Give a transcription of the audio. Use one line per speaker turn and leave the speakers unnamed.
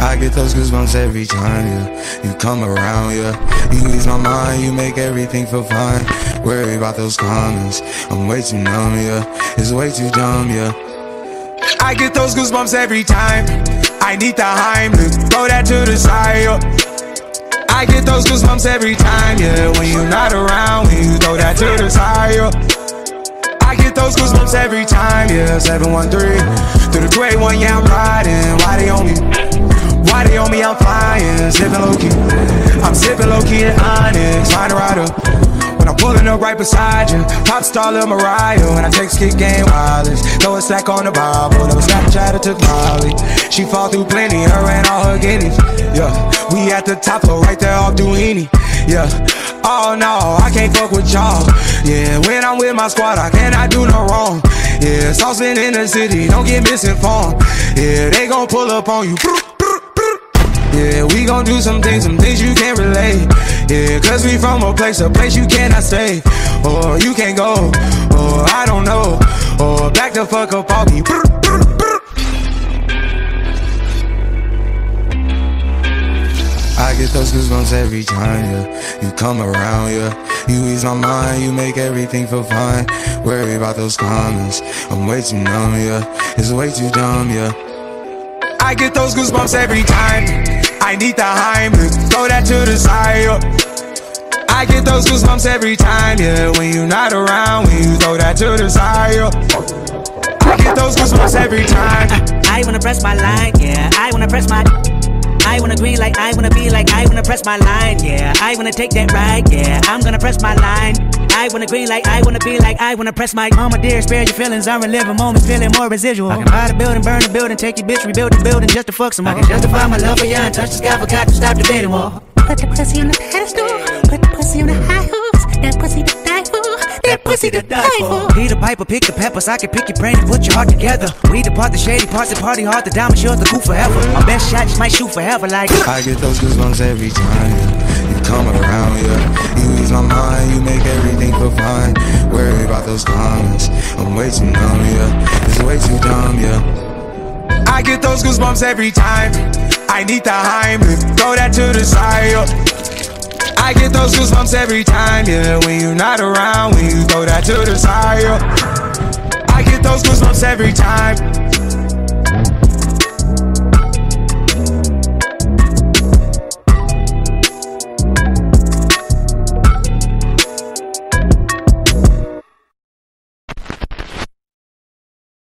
I get those goosebumps every time, yeah. You come around, yeah. You ease my mind, you make everything feel fine. Worry about those comments, I'm way too numb, yeah. It's way too dumb, yeah. I get those goosebumps every time. I need the Heimlich, throw that to the side, yeah. I get those goosebumps every time, yeah. When you're not around, when you throw that to the side, yeah. I get those goosebumps every time, yeah. 713 through the 281, yeah, I'm riding. Why they on me? Why they on me? I'm flying, sipping low key. I'm sipping low key in Onyx, find a rider. When I'm pulling up right beside you, pop star Lil Mariah. When I take skit game wireless, throw a stack on the Bible. Never Snapchat or took Molly. She fall through plenty, her and all her guineas. Yeah, we at the top floor, right there off Duini. Yeah. Oh no, I can't fuck with y'all. Yeah, when I'm with my squad, I cannot do no wrong. Yeah, saucing in the city, don't get misinformed. Yeah, they gon' pull up on you. Yeah, we gon' do some things you can't relate. Yeah, cause we from a place you cannot stay. Or you can't go, or I don't know. Or back the fuck up off me. I get those goosebumps every time, yeah. You come around, yeah. You ease my mind, you make everything feel fine. Worry about those comments, I'm way too numb, yeah. It's way too dumb, yeah. I get those goosebumps every time. I need the Heimlich, throw that to the side, yeah. I get those goosebumps every time, yeah. When you're not around, when you throw that to the side, yeah. I get those goosebumps every time.
I wanna press my line, yeah. I wanna press my... I wanna green like I wanna be like I wanna press my line, yeah. I wanna take that ride, yeah. I'm gonna press my line. I wanna green like I wanna be like I wanna press my... Mama dear, spare your feelings, I'm reliving moments, feeling more residual. I can buy the building, burn the building, take your bitch, rebuild the building just to fuck some more. I can justify my love for you and touch the sky, forgot to stop debating war.
Put the pussy on the pedestal, put the pussy on the high hooks. That pussy to die for, that pussy to die for.
Peter Piper, pick the peppers, I can pick your brain and put your heart together. We depart the shady parts and party hard, the diamond yours, the cool forever. My best shot just might shoot forever like...
I get those goosebumps every time, yeah. You come around, yeah. You ease my mind, you make everything feel fine. Worry about those comments, I'm way too numb, yeah. It's way too dumb, yeah. I get those goosebumps every time. I need the Heimlich, throw that to the side, yeah. I get those goosebumps every time, yeah. When you're not around, when you throw that to the side, yeah. I get those goosebumps every time.